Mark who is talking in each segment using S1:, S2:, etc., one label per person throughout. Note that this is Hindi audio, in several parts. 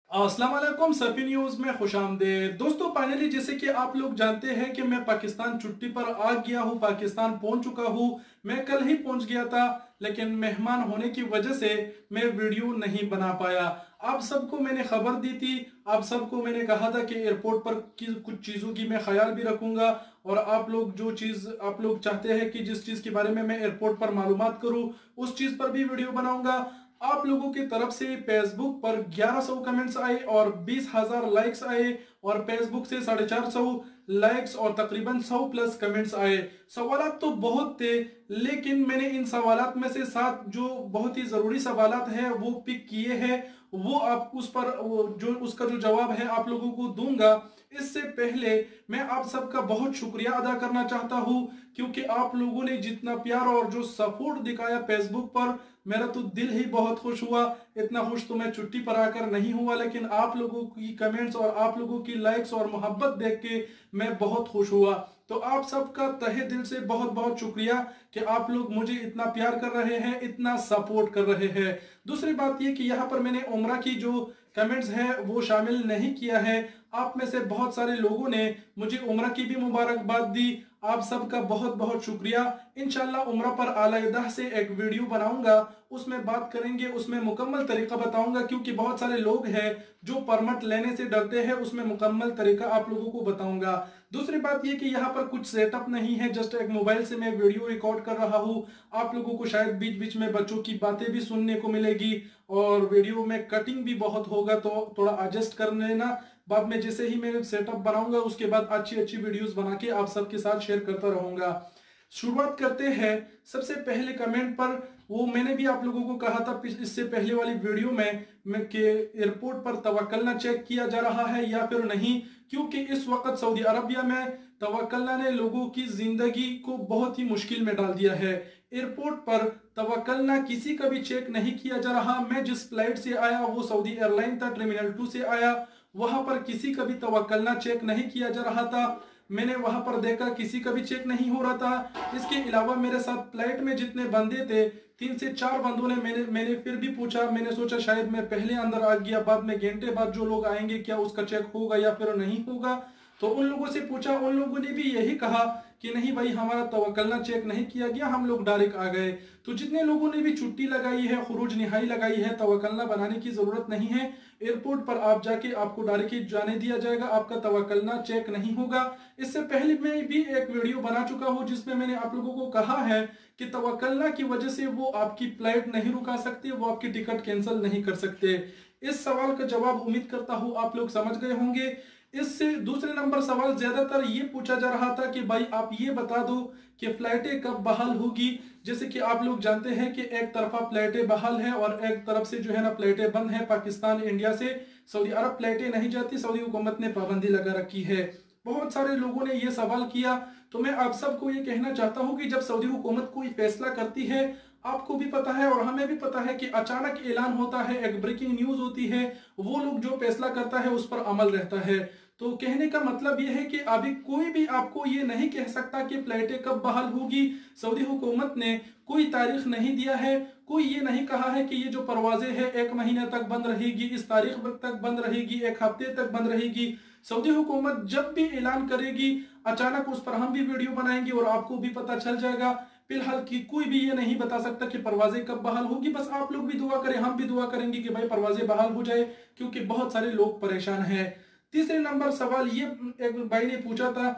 S1: अस्सलाम वालेकुम। सफी न्यूज में खुशामदीद। दोस्तों, फाइनली जैसे कि आप लोग जानते हैं कि मैं पाकिस्तान छुट्टी पर आ गया हूं, पाकिस्तान पहुंच चुका हूं। मैं कल ही पहुंच गया था, लेकिन मेहमान होने की वजह से मैं वीडियो नहीं बना पाया। आप सबको मैंने खबर दी थी, आप सबको मैंने कहा था कि एयरपोर्ट पर कुछ चीज़ों की मैं ख्याल भी रखूंगा, और आप लोग जो चीज़ आप लोग चाहते हैं कि जिस चीज़ के बारे में मैं एयरपोर्ट पर मालूमात करूं, उस चीज़ पर भी वीडियो बनाऊंगा। आप लोगों की तरफ से फेसबुक पर 1100 कमेंट्स आए और 20,000 लाइक्स आए, और फेसबुक से 450 लाइक्स और तकरीबन 100 प्लस कमेंट्स आए। सवालात तो बहुत थे, लेकिन मैंने इन सवालात में से 7 जो बहुत ही जरूरी सवालात हैं वो पिक किए हैं। वो आप उस पर जो उसका जो जवाब है आप लोगों को दूंगा। इससे पहले मैं आप सबका बहुत शुक्रिया अदा करना चाहता हूं, क्योंकि आप लोगों ने जितना प्यार और जो सपोर्ट दिखाया फेसबुक पर, मेरा तो दिल ही बहुत खुश हुआ। इतना खुश तो मैं छुट्टी पर आकर नहीं हुआ, लेकिन आप लोगों की कमेंट्स और आप लोगों की लाइक्स और मोहब्बत देख के मैं बहुत खुश हुआ। तो आप सबका तहे दिल से बहुत बहुत शुक्रिया कि आप लोग मुझे इतना प्यार कर रहे हैं, इतना सपोर्ट कर रहे हैं। दूसरी बात यह कि यहाँ पर मैंने उम्रा की जो कमेंट्स है वो शामिल नहीं किया है। आप में से बहुत सारे लोगों ने मुझे उम्रा की भी मुबारकबाद दी। आप सबका बहुत बहुत शुक्रिया। इंशाल्लाह उम्रा पर अलहदा से एक वीडियो बनाऊंगा, उसमें बात करेंगे, उसमें मुकम्मल तरीका बताऊंगा, क्योंकि बहुत सारे लोग हैं जो परमिट लेने से डरते हैं। उसमें मुकम्मल तरीका आप लोगों को बताऊंगा। दूसरी बात यह कि यहाँ पर कुछ सेटअप नहीं है, जस्ट एक मोबाइल से मैं वीडियो रिकॉर्ड कर रहा हूँ। आप लोगों को शायद बीच बीच में बच्चों की बातें भी सुनने को मिलेगी, और वीडियो में कटिंग भी बहुत होगा, तो थोड़ा एडजस्ट कर लेना। बाद में जैसे ही मैं सेटअप बनाऊंगा, उसके बाद अच्छी अच्छी वीडियोस बना के आप सबके साथ शेयर करता रहूंगा। शुरुआत करते हैं सबसे पहले कमेंट पर। वो मैंने भी आप लोगों को कहा था इससे पहले वाली वीडियो में कि एयरपोर्ट पर तवक्कलना चेक किया जा रहा है या फिर नहीं, क्योंकि इस वक्त सऊदी अरबिया में तवक्कलना ने लोगों की जिंदगी को बहुत ही मुश्किल में डाल दिया है। एयरपोर्ट पर तवक्कलना किसी का भी चेक नहीं किया जा रहा। मैं जिस फ्लाइट से आया वो सऊदी एयरलाइन था, टर्मिनल 2 से आया। वहां पर किसी का भी तवक्कलना चेक नहीं किया जा रहा था। मैंने वहां पर देखा किसी का भी चेक नहीं हो रहा था। इसके अलावा मेरे साथ फ्लाइट में जितने बंदे थे, 3 से 4 बंदों ने मैंने फिर भी पूछा। मैंने सोचा शायद मैं पहले अंदर आ गया, बाद में घंटे बाद जो लोग आएंगे क्या उसका चेक होगा या फिर नहीं होगा। तो उन लोगों से पूछा, उन लोगों ने भी यही कहा कि नहीं भाई, हमारा तवक्कलना चेक नहीं किया गया, हम लोग डायरेक्ट आ गए। तो जितने लोगों ने भी छुट्टी लगाई है, खुरूज निहाई लगाई है, तवक्कलना बनाने की जरूरत नहीं है। एयरपोर्ट पर आप जाके आपको डायरेक्ट ही जाने दिया जाएगा, आपका तवक्कलना चेक नहीं होगा। इससे पहले मैं भी एक वीडियो बना चुका हूं जिसमें मैंने आप लोगों को कहा है कि तवक्कलना की वजह से वो आपकी फ्लाइट नहीं रुका सकते, वो आपकी टिकट कैंसिल नहीं कर सकते। इस सवाल का जवाब उम्मीद करता हूं आप लोग समझ गए होंगे। इससे दूसरे नंबर सवाल ज्यादातर ये पूछा जा रहा था कि भाई आप ये बता दो कि फ्लाइटें कब बहाल होगी। जैसे कि आप लोग जानते हैं कि एक तरफा फ्लाइटें बहाल है और एक तरफ से जो है ना फ्लाइटें बंद है। पाकिस्तान इंडिया से सऊदी अरब फ्लाइटें नहीं जाती, सऊदी हुकूमत ने पाबंदी लगा रखी है। बहुत सारे लोगों ने ये सवाल किया, तो मैं आप सबको ये कहना चाहता हूं कि जब सऊदी हुकूमत कोई फैसला करती है, आपको भी पता है और हमें भी पता है कि अचानक ऐलान होता है, एक ब्रेकिंग न्यूज होती है, वो लोग जो फैसला करता है उस पर अमल रहता है। तो कहने का मतलब यह है कि अभी कोई भी आपको ये नहीं कह सकता कि फ्लाइटें कब बहाल होगी। सऊदी हुकूमत ने कोई तारीख नहीं दिया है, कोई ये नहीं कहा है कि ये जो परवाजें हैं 1 महीने तक बंद रहेगी, इस तारीख तक बंद रहेगी, 1 हफ्ते तक बंद रहेगी। सऊदी हुकूमत जब भी ऐलान करेगी अचानक उस पर हम भी वीडियो बनाएंगे और आपको भी पता चल जाएगा। फिलहाल की कोई भी ये नहीं बता सकता कि परवाजें कब बहाल होगी। बस आप लोग भी दुआ करें, हम भी दुआ करेंगे कि भाई परवाजें बहाल हो जाए, क्योंकि बहुत सारे लोग परेशान हैं। तीसरे नंबर सवाल ये एक भाई ने पूछा था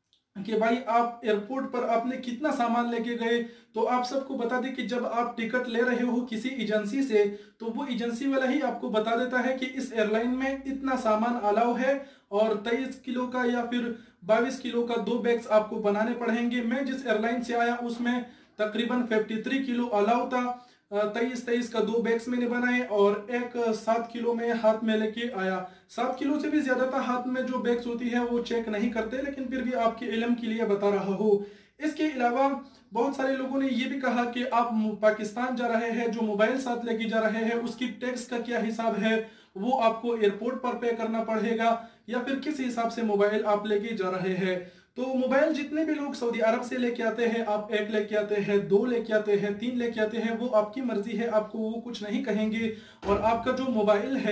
S1: कि भाई आप एयरपोर्ट पर आपने कितना सामान लेके गए। तो आप सबको बता दें कि जब आप टिकट ले रहे हो किसी एजेंसी से, तो वो एजेंसी वाला ही आपको बता देता है कि इस एयरलाइन में इतना सामान अलाउ है, और 23 किलो का या फिर 22 किलो का 2 बैग्स आपको बनाने पड़ेंगे। मैं जिस एयरलाइन से आया उसमें तकरीबन 53 किलो अलाउ था। 23 का 2 बैग्स मैंने बनाए और एक 7 किलो में हाथ में लेके आया। 7 किलो से भी ज्यादा था। हाथ में जो बैग्स होती है वो चेक नहीं करते, लेकिन फिर भी आपके इल्म के लिए बता रहा हूँ। इसके अलावा बहुत सारे लोगों ने ये भी कहा कि आप पाकिस्तान जा रहे हैं, जो मोबाइल साथ लेके जा रहे हैं उसकी टैक्स का क्या हिसाब है, वो आपको एयरपोर्ट पर पे करना पड़ेगा या फिर किस हिसाब से मोबाइल आप लेके जा रहे हैं। तो मोबाइल जितने भी लोग सऊदी अरब से लेके आते हैं, आप 1 लेके आते हैं, 2 लेके आते हैं, 3 लेके आते हैं, वो आपकी मर्जी है, आपको वो कुछ नहीं कहेंगे। और आपका जो मोबाइल है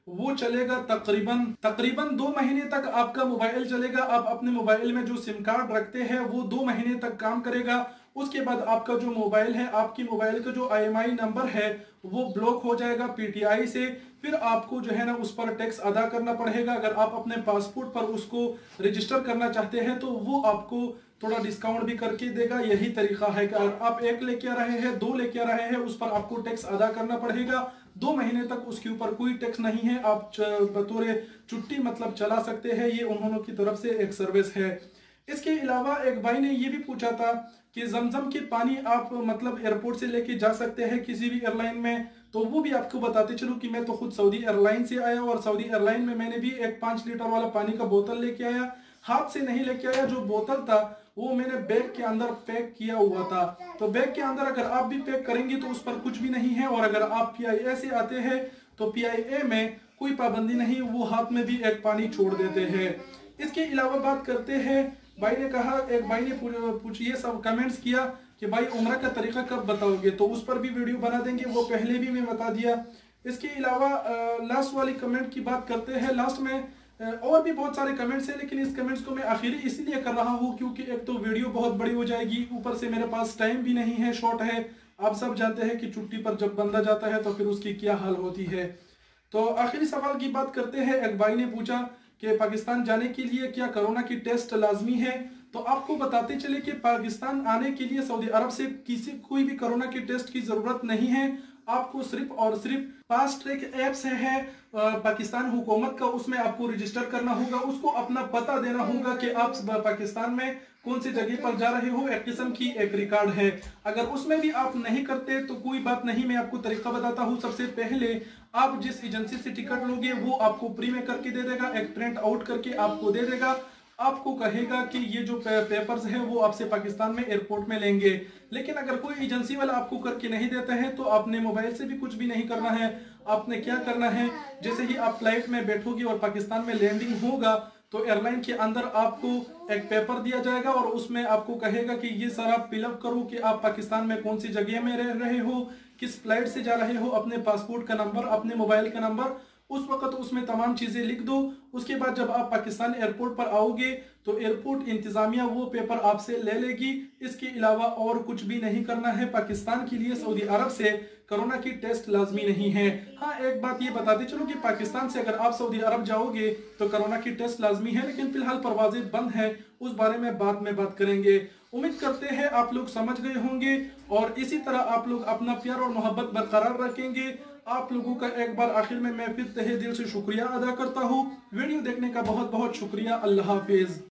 S1: वो चलेगा तकरीबन तकरीबन 2 महीने तक आपका मोबाइल चलेगा। आप अपने मोबाइल में जो सिम कार्ड रखते हैं वो 2 महीने तक काम करेगा। उसके बाद आपका जो मोबाइल है, आपकी मोबाइल का जो IMEI नंबर है वो ब्लॉक हो जाएगा PTI से। फिर आपको जो है ना उस पर टैक्स अदा करना पड़ेगा। अगर आप अपने पासपोर्ट पर उसको रजिस्टर करना चाहते हैं तो वो आपको थोड़ा डिस्काउंट भी करके देगा। यही तरीका है कि अगर आप 1 लेके आ रहे हैं, 2 लेके आ रहे हैं, उस पर आपको टैक्स अदा करना पड़ेगा। 2 महीने तक उसके ऊपर कोई टैक्स नहीं है। आप बतौर छुट्टी मतलब चला सकते हैं। ये उन्होंने की तरफ से एक सर्विस है। इसके अलावा एक भाई ने ये भी पूछा था कि जमजम के पानी आप मतलब एयरपोर्ट से लेके जा सकते हैं किसी भी एयरलाइन में। तो वो भी आपको बताते चलूं कि मैं तो खुद सऊदी एयरलाइन से आया और सऊदी एयरलाइन में मैंने भी एक 5 लीटर वाला पानी का बोतल लेके आया। हाथ से नहीं लेके आया, जो बोतल था वो मैंने बैग के अंदर पैक किया हुआ था। तो बैग के अंदर अगर आप भी पैक करेंगे तो उस पर कुछ भी नहीं है। और अगर आप PIA से आते हैं तो PIA में कोई पाबंदी नहीं, वो हाथ में भी एक पानी छोड़ देते हैं। इसके अलावा बात करते हैं, भाई ने कहा, एक भाई ने ये सब कमेंट्स किया कि भाई उम्रा का तरीका कब बताओगे, तो उस पर भी वीडियो बना देंगे, वो पहले भी मैं बता दिया। इसके अलावा लास्ट वाली कमेंट की बात करते हैं। लास्ट में और भी बहुत सारे कमेंट्स हैं, लेकिन इस कमेंट्स को मैं आखिरी इसलिए कर रहा हूं क्योंकि एक तो वीडियो बहुत बड़ी हो जाएगी, ऊपर से मेरे पास टाइम भी नहीं है, शॉर्ट है। आप सब जानते हैं कि छुट्टी पर जब बंदा जाता है तो फिर उसकी क्या हाल होती है। तो आखिरी सवाल की बात करते हैं। एक भाई ने पूछा कि पाकिस्तान जाने के लिए क्या कोरोना की टेस्ट लाजमी है। तो आपको बताते चले कि पाकिस्तान आने के लिए सऊदी अरब से कोई भी कोरोना की टेस्ट की जरूरत नहीं है। आपको सिर्फ और सिर्फ फास्ट ट्रैक ऐप्स है पाकिस्तान हुकूमत का, उसमें आपको रजिस्टर करना होगा। उसको अपना पता देना होगा कि आप पाकिस्तान में कौन सी जगह पर जा रहे हो। एक किस्म की एक रिकॉर्ड है। अगर उसमें भी आप नहीं करते तो कोई बात नहीं, मैं आपको तरीका बताता हूँ। सबसे पहले आप जिस एजेंसी से टिकट लोगे वो आपको प्री में करके दे देगा, एक प्रिंट आउट करके आपको दे देगा। आपको कहेगा कि ये जो पेपर्स हैं वो आपसे पाकिस्तान में एयरपोर्ट में लेंगे। लेकिन अगर कोई एजेंसी वाला आपको करके नहीं देता है तो आपने मोबाइल से भी कुछ भी नहीं करना है। आपने क्या करना है, जैसे ही आप फ्लाइट में बैठोगे और पाकिस्तान में लैंडिंग होगा तो एयरलाइन के अंदर आपको एक पेपर दिया जाएगा और उसमें आपको कहेगा कि ये सारा फिलअप करो कि आप पाकिस्तान में कौन सी जगह में रह रहे हो, किस फ्लाइट से जा रहे हो, अपने पासपोर्ट का नंबर, अपने मोबाइल का नंबर, उस वक्त उसमें तमाम चीजें लिख दो। उसके बाद जब आप पाकिस्तान एयरपोर्ट पर आओगे तो एयरपोर्ट इंतजामिया वो पेपर आपसे ले लेगी। इसके अलावा और कुछ भी नहीं करना है। पाकिस्तान के लिए सऊदी अरब से कोरोना की टेस्ट लाजमी नहीं है। हाँ, एक बात ये बताते चलो कि पाकिस्तान से अगर आप सऊदी अरब जाओगे तो कोरोना की टेस्ट लाजमी है, लेकिन फिलहाल परवाजें बंद है, उस बारे में बाद में बात करेंगे। उम्मीद करते हैं आप लोग समझ गए होंगे और इसी तरह आप लोग अपना प्यार और मोहब्बत बरकरार रखेंगे। आप लोगों का एक बार आखिर में मैं फिर तहे दिल से शुक्रिया अदा करता हूँ। वीडियो देखने का बहुत बहुत शुक्रिया। अल्लाह हाफिज।